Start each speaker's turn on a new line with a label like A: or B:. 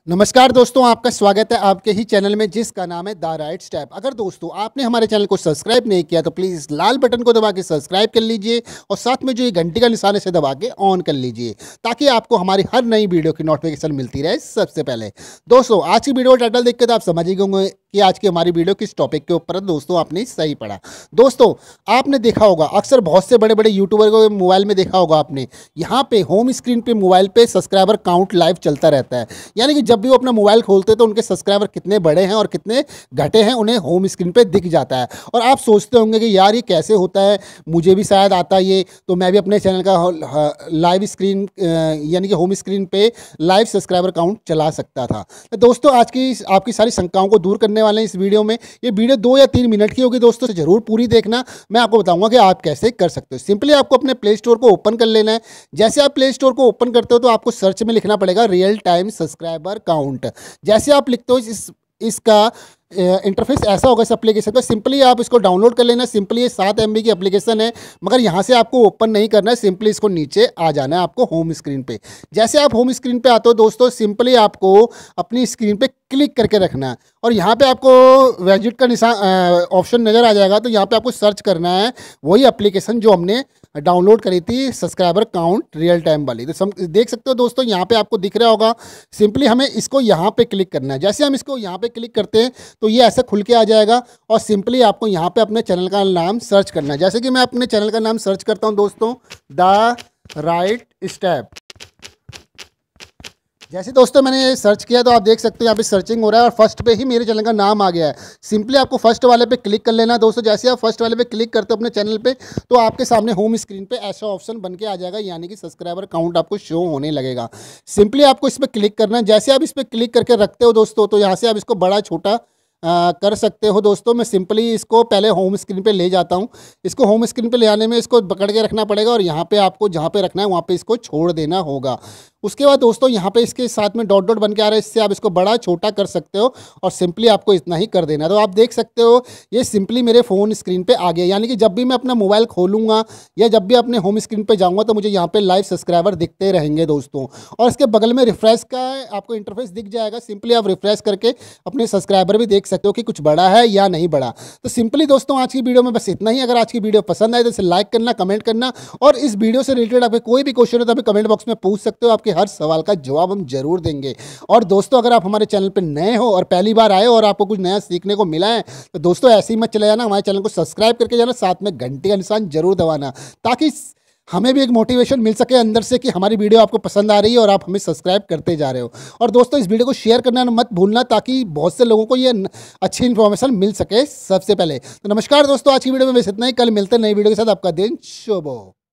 A: नमस्कार दोस्तों, आपका स्वागत है आपके ही चैनल में जिसका नाम है द राइट स्टेप। अगर दोस्तों आपने हमारे चैनल को सब्सक्राइब नहीं किया तो प्लीज़ लाल बटन को दबा के सब्सक्राइब कर लीजिए और साथ में जो ये घंटी का निशान है इसे दबा के ऑन कर लीजिए ताकि आपको हमारी हर नई वीडियो की नोटिफिकेशन मिलती रहे सबसे पहले। दोस्तों आज की वीडियो टाइटल देख के तो आप समझ ही होंगे कि आज की हमारी वीडियो किस टॉपिक के ऊपर है। दोस्तों आपने सही पढ़ा। दोस्तों आपने देखा होगा, अक्सर बहुत से बड़े बड़े यूट्यूबर को मोबाइल में देखा होगा आपने, यहाँ पे होम स्क्रीन पे मोबाइल पे सब्सक्राइबर काउंट लाइव चलता रहता है। यानी कि जब भी वो अपना मोबाइल खोलते हैं तो उनके सब्सक्राइबर कितने बड़े हैं और कितने घटे हैं उन्हें होम स्क्रीन पे दिख जाता है। और आप सोचते होंगे कि यार ये कैसे होता है, मुझे भी शायद आता ये, तो मैं भी अपने चैनल का लाइव स्क्रीन यानी कि होम स्क्रीन पे लाइव सब्सक्राइबर काउंट चला सकता था। तो दोस्तों आज की आपकी सारी शंकाओं को दूर करने वाले हैं इस वीडियो में। ये वीडियो 2 या 3 मिनट की होगी दोस्तों, ज़रूर पूरी देखना। मैं आपको बताऊंगा कि आप कैसे कर सकते हो। सिंपली आपको अपने प्ले स्टोर को ओपन कर लेना है। जैसे आप प्ले स्टोर को ओपन करते हो तो आपको सर्च में लिखना पड़ेगा रियल टाइम सब्सक्राइबर काउंट। जैसे आप लिखते हो इसका इंटरफेस ऐसा होगा इस एप्लीकेशन का। सिंपली आप इसको डाउनलोड कर लेना। सिंपली ये 7 MB की एप्लीकेशन है, मगर यहाँ से आपको ओपन नहीं करना है। सिंपली इसको नीचे आ जाना है आपको होम स्क्रीन पे। जैसे आप होम स्क्रीन पे आते हो दोस्तों, सिंपली आपको अपनी स्क्रीन पे क्लिक करके रखना है और यहाँ पे आपको विजिट का निशान ऑप्शन नज़र आ जाएगा। तो यहाँ पे आपको सर्च करना है वही एप्लीकेशन जो हमने डाउनलोड करी थी, सब्सक्राइबर काउंट रियल टाइम वाली। तो देख सकते हो दोस्तों, यहाँ पे आपको दिख रहा होगा। सिंपली हमें इसको यहाँ पे क्लिक करना है। जैसे हम इसको यहाँ पे क्लिक करते हैं तो ये ऐसे खुल के आ जाएगा और सिंपली आपको यहाँ पे अपने चैनल का नाम सर्च करना है। जैसे कि मैं अपने चैनल का नाम सर्च करता हूँ दोस्तों, द राइट स्टेप। जैसे दोस्तों मैंने सर्च किया तो आप देख सकते हो यहाँ पे सर्चिंग हो रहा है और फर्स्ट पे ही मेरे चैनल का नाम आ गया है। सिंपली आपको फर्स्ट वाले पे क्लिक कर लेना है दोस्तों। जैसे आप फर्स्ट वाले पे क्लिक करते हो अपने चैनल पे तो आपके सामने होम स्क्रीन पे ऐसा ऑप्शन बन के आ जाएगा, यानी कि सब्सक्राइबर काउंट आपको शो होने लगेगा। सिंपली आपको इस पर क्लिक करना है। जैसे आप इस पर क्लिक करके रखते हो दोस्तों तो यहाँ से आप इसको बड़ा छोटा कर सकते हो दोस्तों। मैं सिंपली इसको पहले होम स्क्रीन पे ले जाता हूँ। इसको होम स्क्रीन पे ले आने में इसको पकड़ के रखना पड़ेगा और यहाँ पे आपको जहाँ पे रखना है वहाँ पे इसको छोड़ देना होगा। उसके बाद दोस्तों यहाँ पे इसके साथ में डॉट डॉट बन के आ रहा है, इससे आप इसको बड़ा छोटा कर सकते हो और सिंपली आपको इतना ही कर देना है। तो आप देख सकते हो ये सिंपली मेरे फ़ोन स्क्रीन पे आ गया। यानी कि जब भी मैं अपना मोबाइल खोलूँगा या जब भी अपने होम स्क्रीन पे जाऊँगा तो मुझे यहाँ पे लाइव सब्सक्राइबर दिखते रहेंगे दोस्तों। और इसके बगल में रिफ्रेश का आपको इंटरफेस दिख जाएगा। सिंपली आप रिफ्रेश करके अपने सब्सक्राइबर भी देख सकते हो कि कुछ बड़ा है या नहीं बड़ा। तो सिंपली दोस्तों आज की वीडियो में बस इतना ही। अगर आज की वीडियो पसंद आए तो इसे लाइक करना, कमेंट करना और इस वीडियो से रिलेटेड आपके कोई भी क्वेश्चन हो तो आप कमेंट बॉक्स में पूछ सकते हो। आपके हर सवाल का जवाब हम जरूर देंगे। और दोस्तों अगर आप हमारे चैनल पर नए हो और पहली बार आए हो और आपको कुछ नया सीखने को मिला है तो दोस्तों ऐसे ही मत चले जाना, हमारे चैनल को सब्सक्राइब करके जाना, साथ में घंटी का निशान जरूर दबाना ताकि हमें भी एक मोटिवेशन मिल सके अंदर से कि हमारी वीडियो आपको पसंद आ रही है और आप हमें सब्सक्राइब करते जा रहे हो। और दोस्तों इस वीडियो को शेयर करना मत भूलना ताकि बहुत से लोगों को ये अच्छी इन्फॉर्मेशन मिल सके सबसे पहले। तो नमस्कार दोस्तों, आज की वीडियो में बस इतना ही। कल मिलते हैं नई वीडियो के साथ। आपका दिन शुभ हो।